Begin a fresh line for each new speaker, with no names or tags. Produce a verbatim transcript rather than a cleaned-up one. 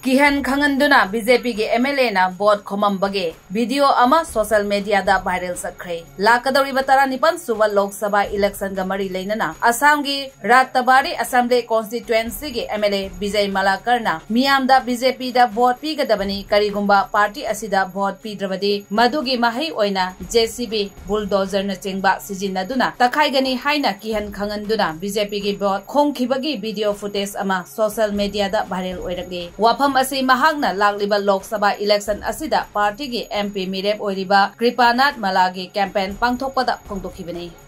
Kihan Khanghanduna B J P ge M L A na vote Khombagi video ama social media da viral Chatkhre lakadori batara nipan suba Lok Sabha election ga mari leinana Assam gi Rattabari Assembly constituency ge M L A Bijay Malakarna miyam da B J P da vote pi gadabani karigumba party asida vote pi drabadi madugi mahai oina J C B bulldozer na chengba sijinaduna takhai gani haina Kihan Khanghanduna B J P ge vote khongkhibagi video footage ama social media da viral oirage wafam asi mahagna lagliba Lok Sabha election asida party gi M P mirep oiriba Kripanath Malagi campaign pangthokpada phongdokhibani